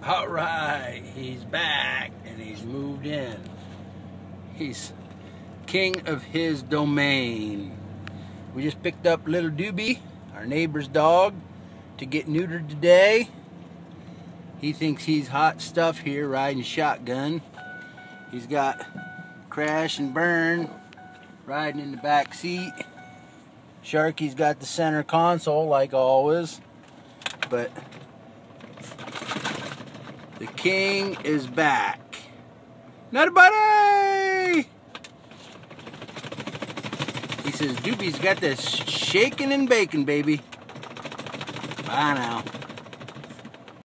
All right, he's back and he's moved in. He's king of his domain. We just picked up little Doobie, our neighbor's dog, to get neutered today. He thinks he's hot stuff here riding shotgun. He's got Crash and Burn riding in the back seat. Sharky's got the center console like always. But the king is back. Nutty Buddy! He says Doobie's got this shaking and baking, baby. Bye now.